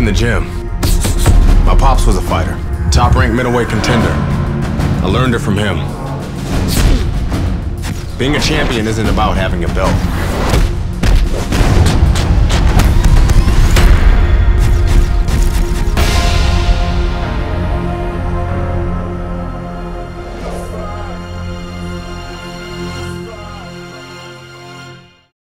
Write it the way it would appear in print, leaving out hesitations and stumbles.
in the gym. My pops was a fighter, top-ranked middleweight contender. I learned it from him. Being a champion isn't about having a belt.